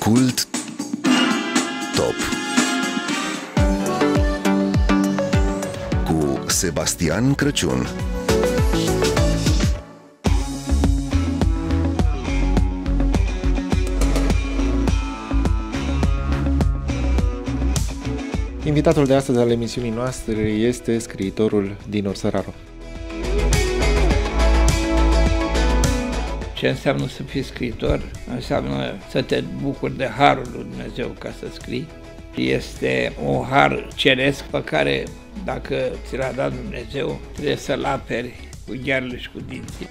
Ascult Top cu Sebastian Crăciun. Invitatul de astăzi al emisiunii noastre este scriitorul Dinu Săraru. Ce înseamnă să fii scriitor? Înseamnă să te bucuri de harul lui Dumnezeu ca să scrii. Este un har ceresc pe care, dacă ți l-a dat Dumnezeu, trebuie să-l aperi cu ghearele și cu dinții.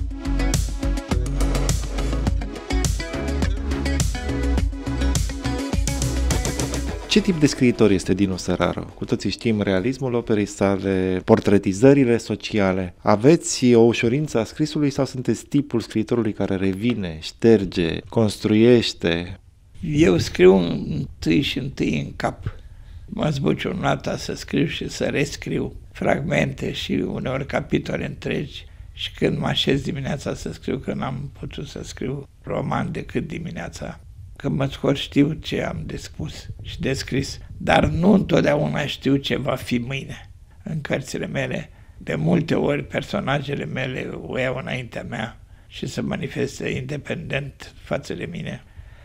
Ce tip de scriitor este Dinu Săraru? Cu toții știm realismul operei sale, portretizările sociale. Aveți o ușurință a scrisului sau sunteți tipul scriitorului care revine, șterge, construiește? Eu scriu întâi în cap. Mă zbuciumnata să scriu și să rescriu fragmente și uneori capitole întregi. Și când mă așez dimineața să scriu, că n-am putut să scriu roman decât dimineața, când mă scot știu ce am de spus și de scris, dar nu întotdeauna știu ce va fi mâine. În cărțile mele, de multe ori, personajele mele o iau înaintea mea și se manifestă independent față de mine.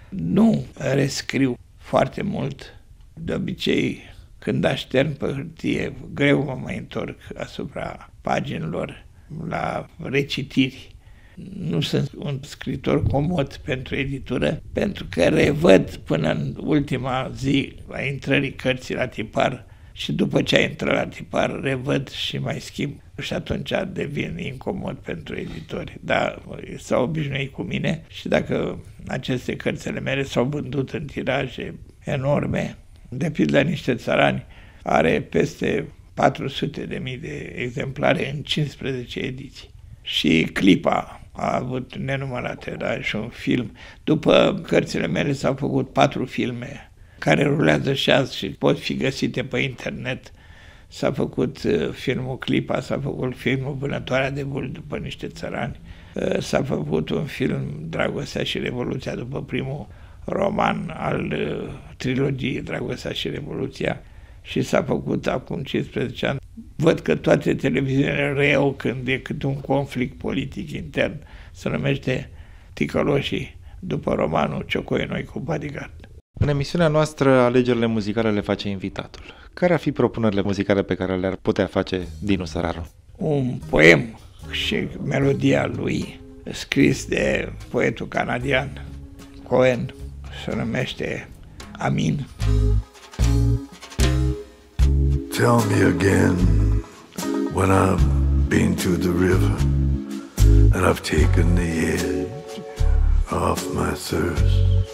Nu rescriu foarte mult. De obicei, când aștern pe hârtie, greu mă mai întorc asupra paginilor la recitiri. Nu sunt un scriitor comod pentru editură, pentru că revăd până în ultima zi a intrării cărții la tipar și după ce a intrat la tipar, revăd și mai schimb. Și atunci devin incomod pentru editori. Dar s-au obișnuit cu mine și dacă aceste cărțile mele s-au vândut în tiraje enorme, de pildă Niște țărani are peste 400.000 de exemplare în 15 ediții. Și Clipa a avut nenumărate, era și un film. După cărțile mele s-au făcut 4 filme care rulează și azi și pot fi găsite pe internet. S-a făcut filmul Clipa, s-a făcut filmul Vânătoarea de Vulpi după Niște țărani, s-a făcut un film Dragostea și Revoluția după primul roman al trilogiei Dragostea și Revoluția și s-a făcut acum 15 ani. Văd că toate televiziunile reiau când e câte un conflict politic intern. Se numește Ticăloșii, după romanul Ciocoi Noi cu Bodyguard. În emisiunea noastră, alegerile muzicale le face invitatul. Care ar fi propunerile muzicale pe care le-ar putea face Dinu Săraru? Un poem și melodia lui, scris de poetul canadian Cohen, se numește Amin. Tell me again when I've been to the river and I've taken the edge off my thirst.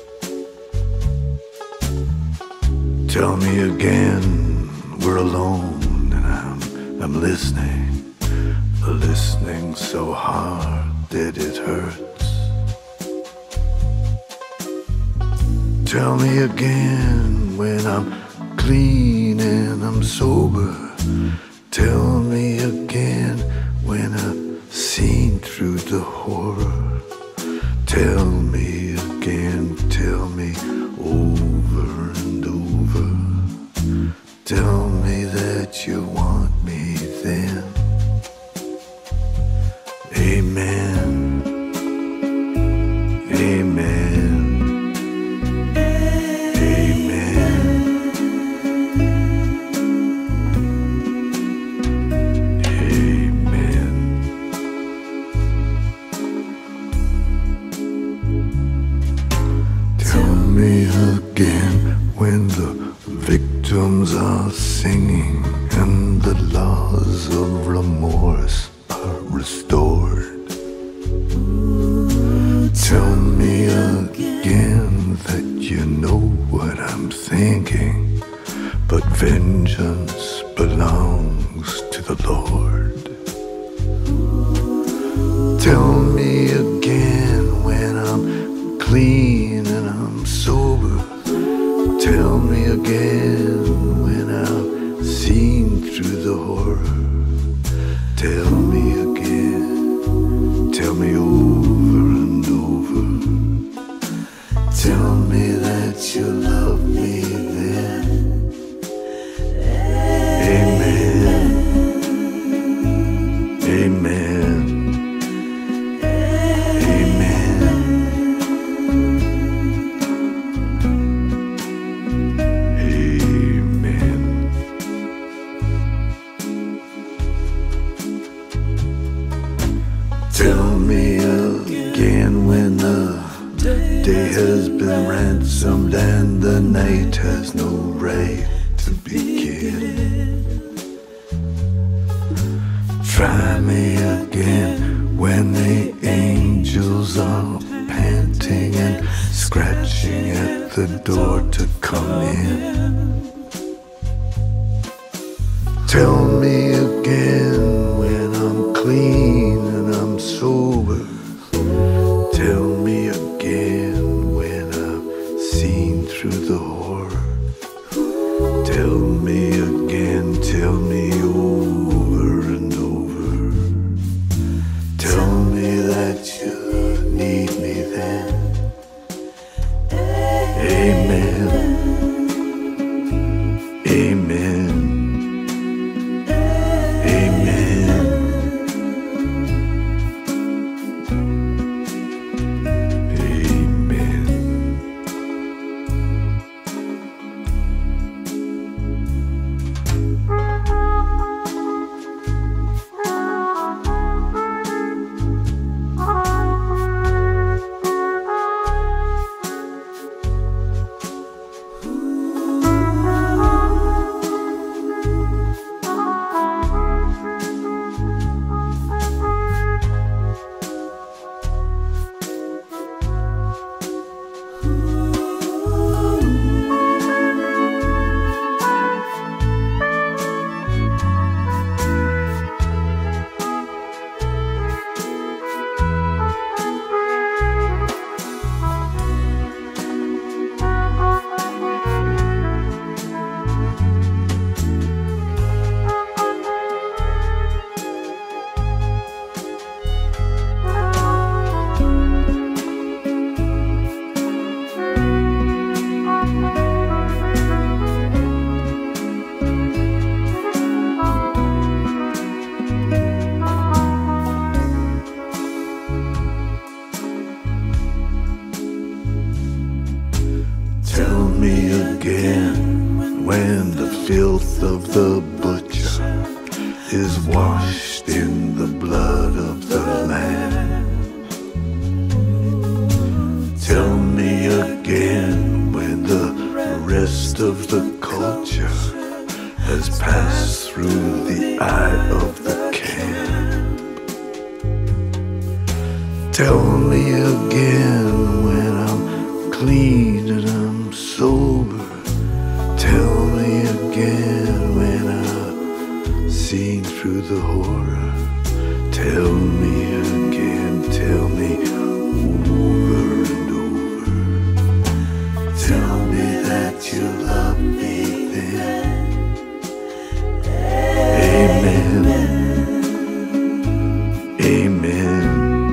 Tell me again we're alone and I'm listening so hard that it hurts. Tell me again when I'm clean and I'm sober. Tell me again when I've seen through the horror. Tell me again, tell me over and over. Tell me that you want me then. Amen. Amen. When the victims are singing and the laws of remorse are restored, tell me again that you know what I'm thinking, but vengeance belongs to the Lord. Tell me again when I'm clean and I'm sober. Tell me again when I've seen through the horror. Tell me again, tell me over and over. Tell me that again when the day has been ransomed and the night has no right to begin. Try me again when the angels are panting and scratching at the door to come in. Tell me again when I'm clean and I'm sober. Tell me again when I've seen through the horror. Tell me again, tell me over and over. Tell me that you need me then. Amen. Amen. When the filth of the butcher is washed in the blood of the Lamb. Tell me again when the rest of the culture has passed through the eye of the camp. Tell me again when I'm clean and I'm sober. Tell me again when I've seen through the horror. Tell me again, tell me over and over. Tell me that you love me then. Amen. Amen.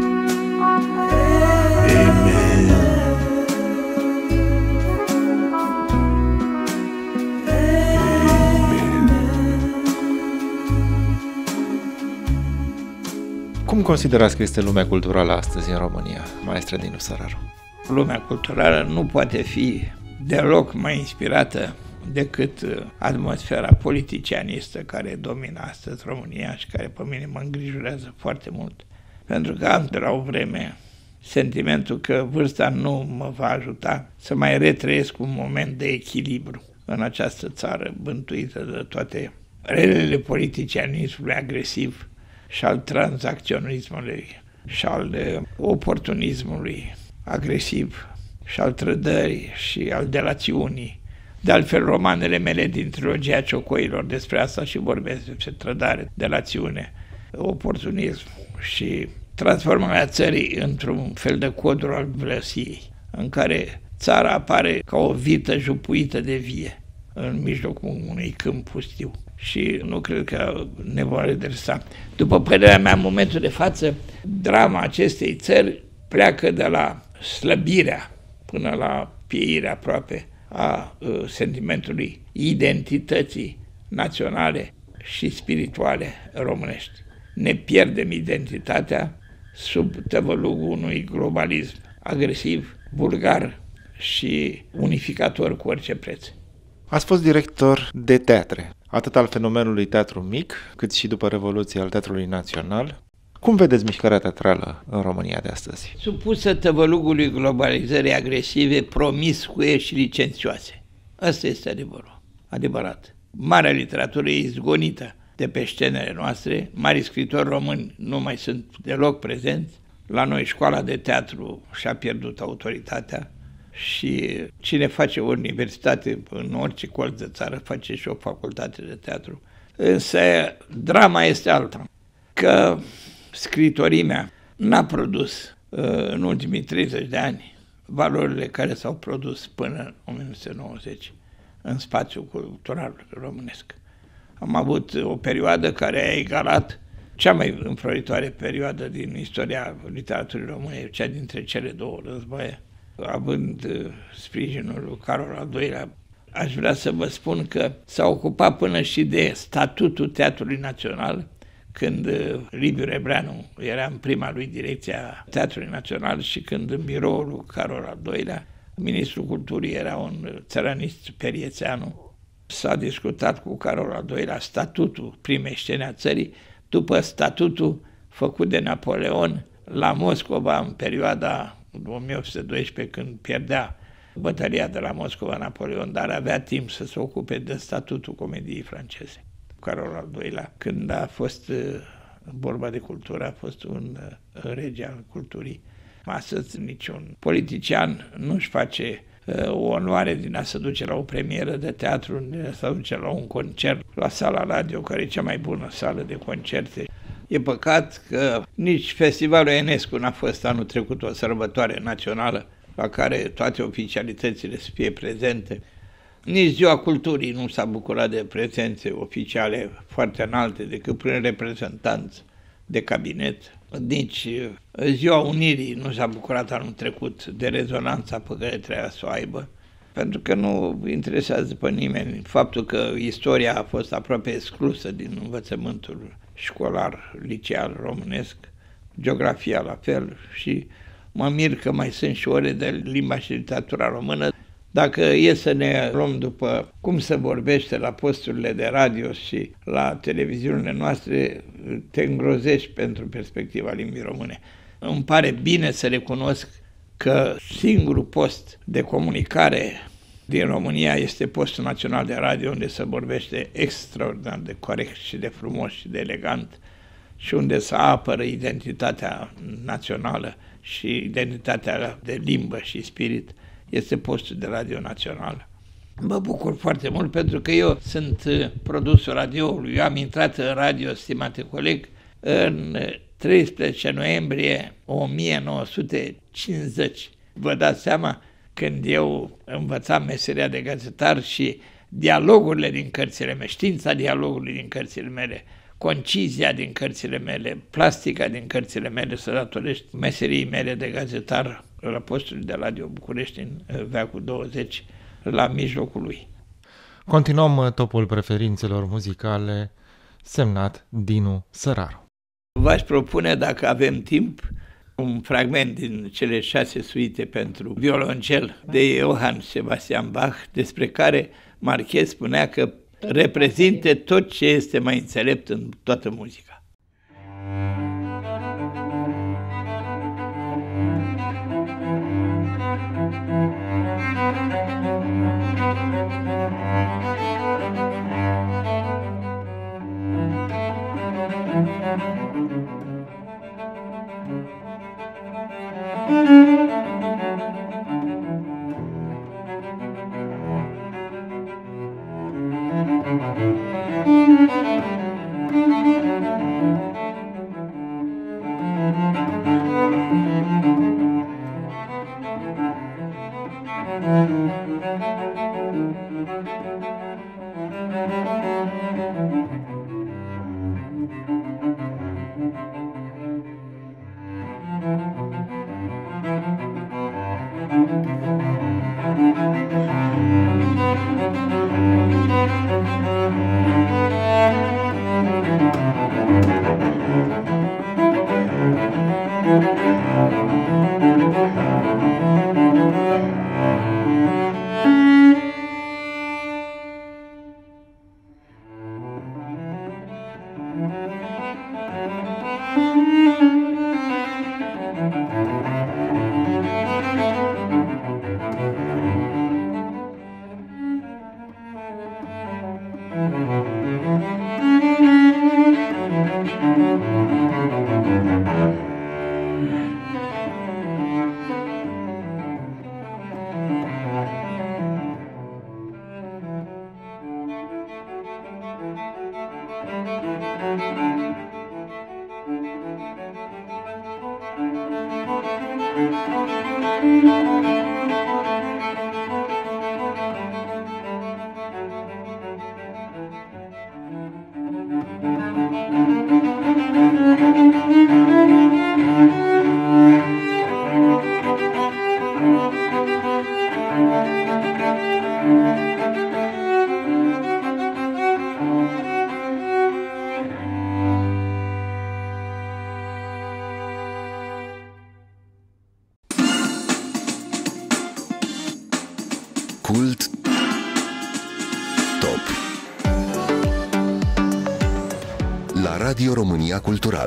Cum considerați că este lumea culturală astăzi în România, maestre Dinu Săraru? Lumea culturală nu poate fi deloc mai inspirată decât atmosfera politicianistă care domină astăzi România și care pe mine mă îngrijorează foarte mult. Pentru că am de la o vreme sentimentul că vârsta nu mă va ajuta să mai retrăiesc un moment de echilibru în această țară bântuită de toate relele politicianismului agresiv și al tranzacționismului și al oportunismului agresiv și al trădării și al delațiunii. De altfel, romanele mele din trilogia Ciocoilor despre asta și vorbesc, despre trădare, delațiune, oportunism și transformarea țării într-un fel de codru al vlăsiei, în care țara apare ca o vită jupuită de vie în mijlocul unui câmp pustiu. Și nu cred că ne vom redresa. După părerea mea, în momentul de față, drama acestei țări pleacă de la slăbirea până la pieirea aproape a sentimentului identității naționale și spirituale românești. Ne pierdem identitatea sub tăvălugul unui globalism agresiv, vulgar și unificator cu orice preț. Ați fost director de teatre, atât al fenomenului Teatru Mic, cât și după Revoluție al Teatrului Național. Cum vedeți mișcarea teatrală în România de astăzi? Supusă tăvălugului globalizării agresive, promiscue și licențioase. Asta este adevărul, adevărat. Marea literatură e izgonită de pe scenele noastre, mari scriitori români nu mai sunt deloc prezenți. La noi școala de teatru și-a pierdut autoritatea și cine face o universitate în orice colț de țară face și o facultate de teatru. Însă drama este alta, că scritorimea n-a produs în ultimii 30 de ani valorile care s-au produs până în 1990 în spațiul cultural românesc. Am avut o perioadă care a egalat cea mai înfloritoare perioadă din istoria literaturii române, cea dintre cele două războaie. Având sprijinul lui Carol al II-lea, aș vrea să vă spun că s-a ocupat până și de statutul Teatrului Național, când Liviu Rebreanu era în prima lui direcție a Teatrului Național și când în biroul lui Carol al II-lea, ministrul culturii era un țăranist Periețeanu. S-a discutat cu Carol al II-lea statutul primei scene a țării, după statutul făcut de Napoleon la Moscova în perioada 1812, când pierdea bătălia de la Moscova Napoleon, dar avea timp să se ocupe de statutul comediei franceze. Carol al II-lea, când a fost vorba de cultură, a fost un rege al culturii. Astăzi niciun politician nu-și face o onoare din a se duce la o premieră de teatru, din a se duce la un concert, la sala radio, care e cea mai bună sală de concerte. E păcat că nici Festivalul Enescu n-a fost anul trecut o sărbătoare națională la care toate oficialitățile să fie prezente. Nici Ziua Culturii nu s-a bucurat de prezențe oficiale foarte înalte decât prin reprezentanți de cabinet. Nici Ziua Unirii nu s-a bucurat anul trecut de rezonanța pe care trebuia să o aibă, pentru că nu interesează pe nimeni faptul că istoria a fost aproape exclusă din învățământul școlar, liceal românesc, geografia la fel și mă mir că mai sunt și ore de limba și literatura română. Dacă e să ne luăm după cum se vorbește la posturile de radio și la televiziunile noastre, te îngrozești pentru perspectiva limbii române. Îmi pare bine să recunosc că singurul post de comunicare din România este postul național de radio, unde se vorbește extraordinar de corect și de frumos și de elegant și unde se apără identitatea națională și identitatea de limbă și spirit. Este postul de radio național. Mă bucur foarte mult pentru că eu sunt produsul radioului. Eu am intrat în radio, stimate coleg, în 13 noiembrie 1950. Vă dați seama, când eu învățam meseria de gazetar și dialogurile din cărțile mele, știința dialogului din cărțile mele, concizia din cărțile mele, plastica din cărțile mele se datorește meseriei mele de gazetar la postul de radio București în veacul 20, la mijlocul lui. Continuăm topul preferințelor muzicale semnat Dinu Săraru. V-aș propune, dacă avem timp, un fragment din cele 6 suite pentru violoncel de Johann Sebastian Bach, despre care Marchez spunea că reprezintă tot ce este mai înțelept în toată muzica. Cult Top la Radio România Cultural.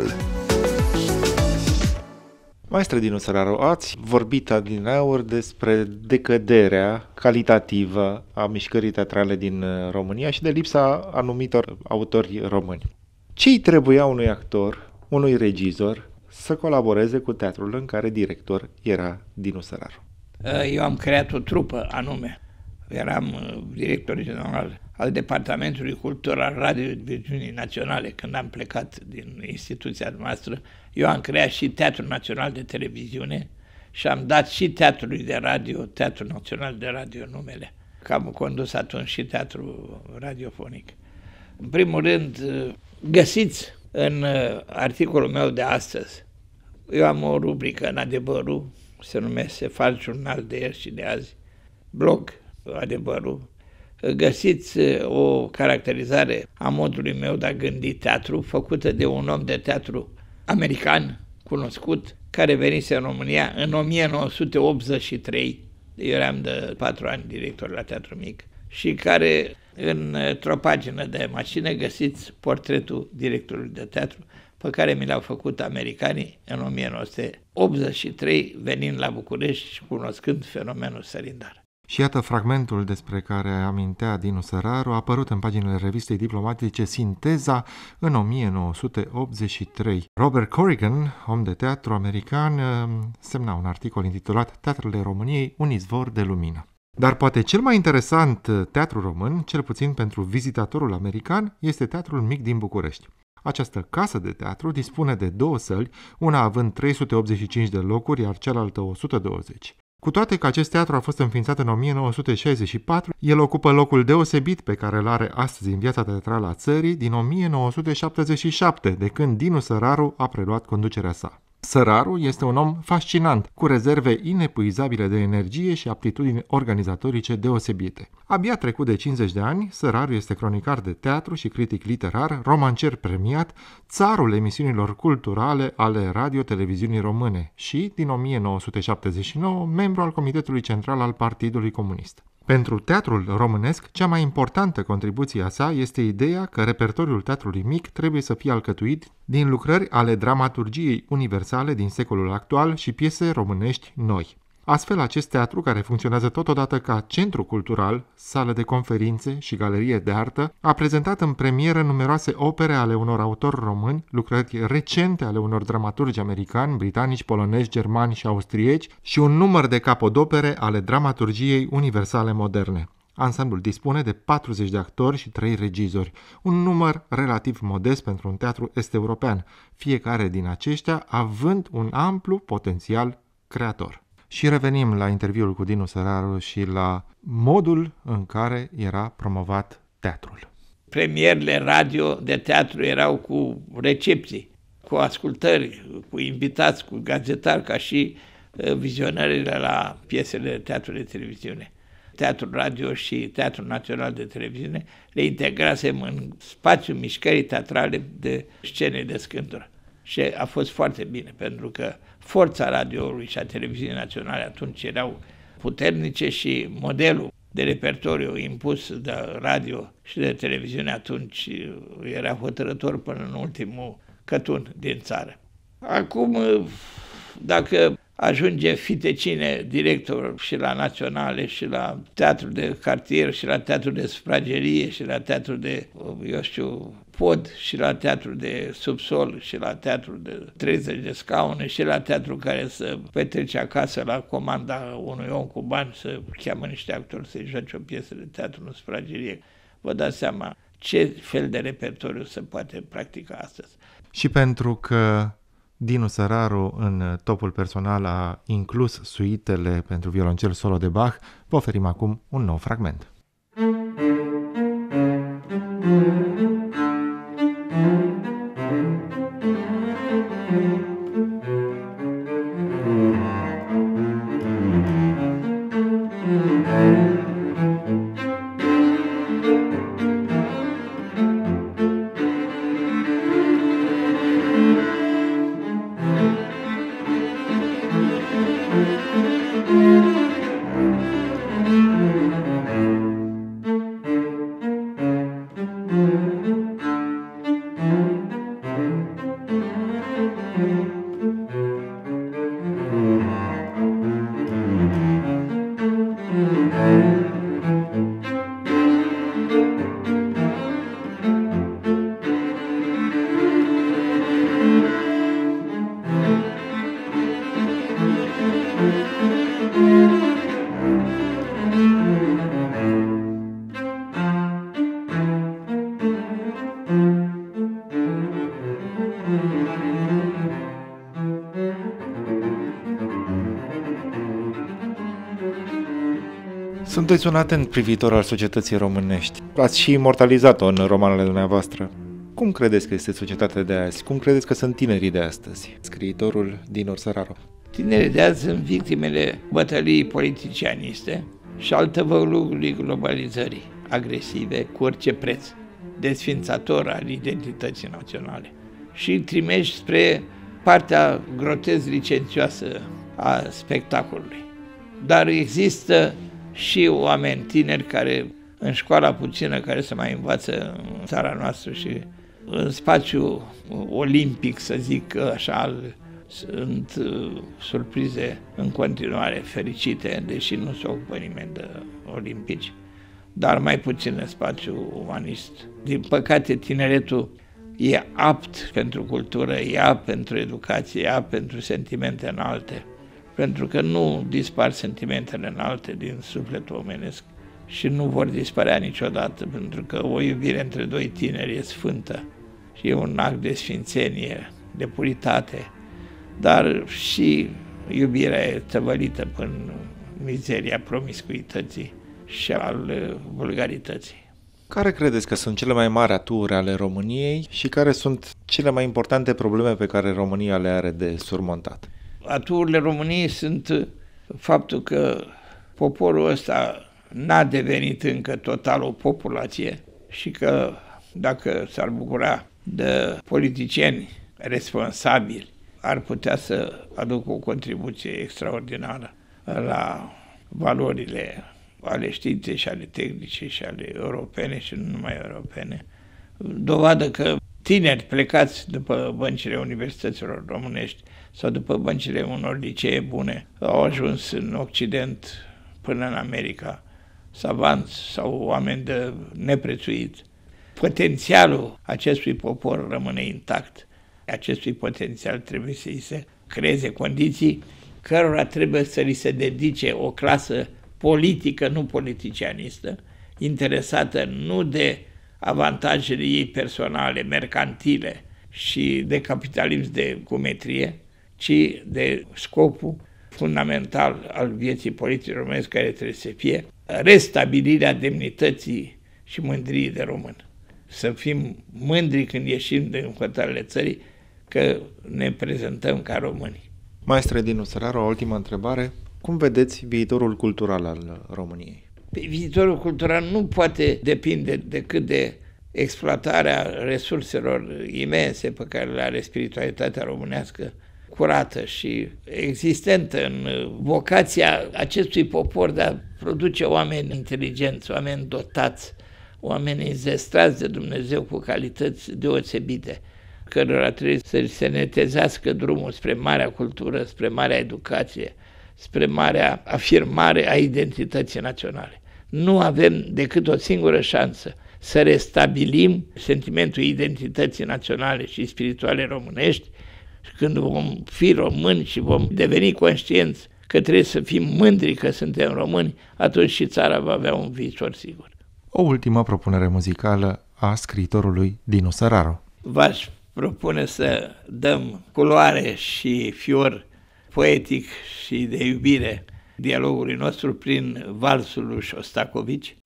Maestre Dinu Săraru, ați vorbit adineauri despre decăderea calitativă a mișcării teatrale din România și de lipsa anumitor autori români. Ce-i trebuia unui actor, unui regizor, să colaboreze cu teatrul în care director era Dinu Săraru? Eu am creat o trupă anume. Eram director general al Departamentului Cultură al Radio-Diviziunii Naționale când am plecat din instituția noastră. Eu am creat și Teatrul Național de Televiziune și am dat și Teatrului de Radio, Teatrul Național de Radio numele, că am condus atunci și Teatrul Radiofonic. În primul rând, găsiți în articolul meu de astăzi, eu am o rubrică în Adevărul, se numește Fals Jurnal de ieri și de azi, blog Adevărul. Găsiți o caracterizare a modului meu de a gândi teatru, făcută de un om de teatru american, cunoscut, care venise în România în 1983, eu eram de 4 ani director la Teatru Mic, și care într-o pagină de mașină găsiți portretul directorului de teatru pe care mi l-au făcut americanii în 1983, venind la București și cunoscând fenomenul sărindar. Și iată fragmentul despre care amintea Dinu Săraru, a apărut în paginile revistei diplomatice Sinteza în 1983. Robert Corrigan, om de teatru american, semna un articol intitulat Teatrele României, un izvor de lumină. Dar poate cel mai interesant teatru român, cel puțin pentru vizitatorul american, este Teatrul Mic din București. Această casă de teatru dispune de 2 săli, una având 385 de locuri, iar cealaltă 120. Cu toate că acest teatru a fost înființat în 1964, el ocupă locul deosebit pe care îl are astăzi în viața teatrală a țării din 1977, de când Dinu Săraru a preluat conducerea sa. Săraru este un om fascinant, cu rezerve inepuizabile de energie și aptitudini organizatorice deosebite. Abia trecut de 50 de ani, Săraru este cronicar de teatru și critic literar, romancier premiat, țarul emisiunilor culturale ale Radio-Televiziunii Române și, din 1979, membru al Comitetului Central al Partidului Comunist. Pentru teatrul românesc, cea mai importantă contribuție a sa este ideea că repertoriul teatrului mic trebuie să fie alcătuit din lucrări ale dramaturgiei universale din secolul actual și piese românești noi. Astfel, acest teatru, care funcționează totodată ca centru cultural, sală de conferințe și galerie de artă, a prezentat în premieră numeroase opere ale unor autori români, lucrări recente ale unor dramaturgi americani, britanici, polonezi, germani și austrieci și un număr de capodopere ale dramaturgiei universale moderne. Ansamblul dispune de 40 de actori și 3 regizori, un număr relativ modest pentru un teatru est-european, fiecare din aceștia având un amplu potențial creator. Și revenim la interviul cu Dinu Săraru și la modul în care era promovat teatrul. Premierele radio de teatru erau cu recepții, cu ascultări, cu invitați, cu gazetari, ca și vizionările la piesele de teatru de televiziune. Teatrul Radio și Teatrul Național de Televiziune le integrasem în spațiul mișcării teatrale de scene de scântură. Și a fost foarte bine, pentru că forța radioului și a televiziunii naționale atunci erau puternice și modelul de repertoriu impus de radio și de televiziune atunci era hotărător până în ultimul cătun din țară. Acum, dacă ajunge fitecine director și la naționale și la teatru de cartier și la teatru de sufragerie și la teatru de, pod și la teatru de subsol și la teatru de 30 de scaune și la teatru care să petrece acasă la comanda unui om cu bani să cheamă niște actori să-i joace o piesă de teatru în sufragerie. Vă dați seama ce fel de repertoriu se poate practica astăzi. Și pentru că Dinu Săraru, în topul personal, a inclus suitele pentru violoncel solo de Bach. Vă oferim acum un nou fragment. Sunteți un atent privitor al societății românești. Ați și imortalizat-o în romanele dumneavoastră. Cum credeți că este societatea de azi? Cum credeți că sunt tinerii de astăzi? Scriitorul Dinu Săraru. Tinerii de azi sunt victimele bătăliei politicianiste și al tăvălugului globalizării, agresive, cu orice preț, desfințator al identității naționale. Și îi trimești spre partea grotesc licențioasă a spectacolului. Dar există și oameni tineri care, în școala puțină care se mai învață în țara noastră și în spațiu olimpic, să zic așa, sunt surprize în continuare, fericite, deși nu se ocupă nimeni de olimpici, dar mai puțin în spațiu umanist. Din păcate, tineretul e apt pentru cultură, e apt pentru educație, e apt pentru sentimente înalte, pentru că nu dispar sentimentele înalte din sufletul omenesc și nu vor dispărea niciodată, pentru că o iubire între doi tineri e sfântă și e un act de sfințenie, de puritate, dar și iubirea e tăvălită până mizeria promiscuității și al vulgarității. Care credeți că sunt cele mai mari aturi ale României și care sunt cele mai importante probleme pe care România le are de surmontat? Aturile României sunt faptul că poporul ăsta n-a devenit încă total o populație și că dacă s-ar bucura de politicieni responsabili, ar putea să aducă o contribuție extraordinară la valorile ale științei și ale tehnice și ale europene și nu numai europene. Dovadă că tineri plecați după băncile universităților românești sau după băncile unor licee bune au ajuns în Occident până în America, savanți sau oameni de neprețuit. Potențialul acestui popor rămâne intact. Acestui potențial trebuie să îi se creeze condiții cărora trebuie să li se dedice o clasă politică, nu politicianistă, interesată nu de avantajele ei personale, mercantile și de capitalism de cumetrie, ci de scopul fundamental al vieții politice românești, care trebuie să fie restabilirea demnității și mândriei de român. Să fim mândri când ieșim din hotărârile țării că ne prezentăm ca români. Maestre Dinu Săraru, o ultimă întrebare. Cum vedeți viitorul cultural al României? Viitorul cultural nu poate depinde decât de exploatarea resurselor imense pe care le are spiritualitatea românească, curată și existentă în vocația acestui popor de a produce oameni inteligenți, oameni dotați, oameni înzestrați de Dumnezeu cu calități deosebite, cărora trebuie să se netezească drumul spre marea cultură, spre marea educație, spre marea afirmare a identității naționale. Nu avem decât o singură șansă, să restabilim sentimentul identității naționale și spirituale românești. Când vom fi români și vom deveni conștienți că trebuie să fim mândri că suntem români, atunci și țara va avea un viitor sigur. O ultimă propunere muzicală a scriitorului Dinu Săraru. V-aș propune să dăm culoare și fior poetic și de iubire dialogului nostru prin valsul lui Șostakovici.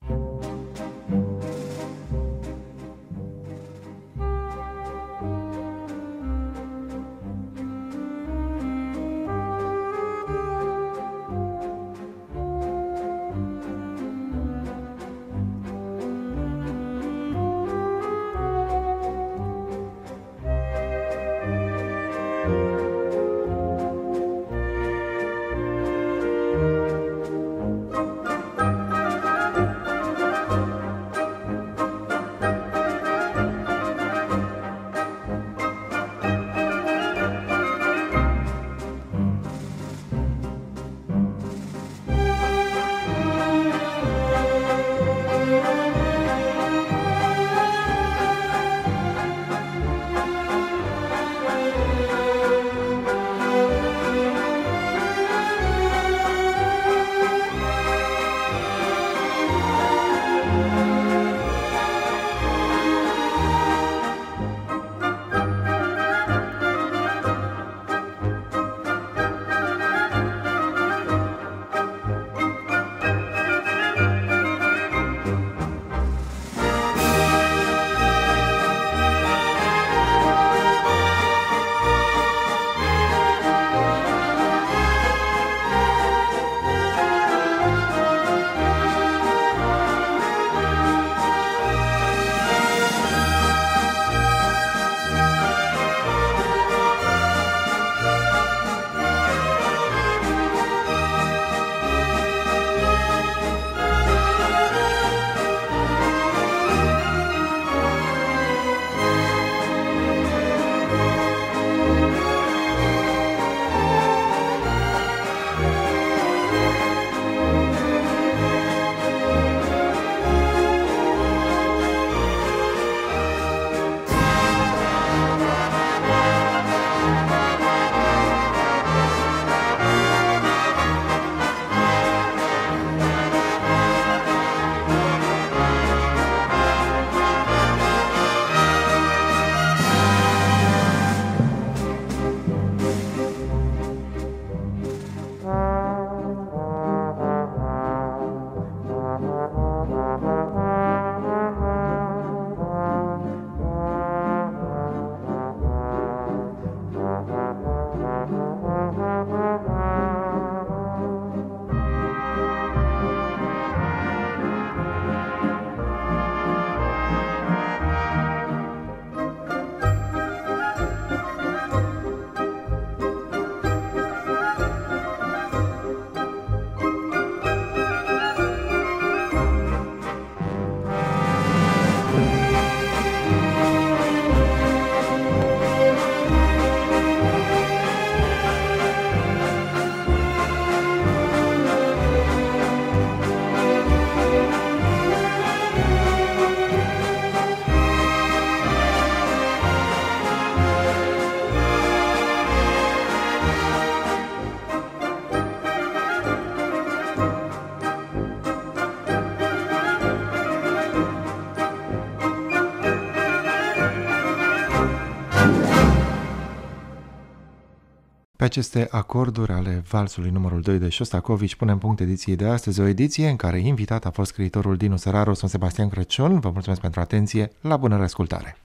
Pe aceste acorduri ale valsului numărul 2 de Șostakovici punem punct ediției de astăzi, o ediție în care invitat a fost scriitorul Dinu Săraru, sunt Sebastian Crăciun. Vă mulțumesc pentru atenție, la bună reascultare!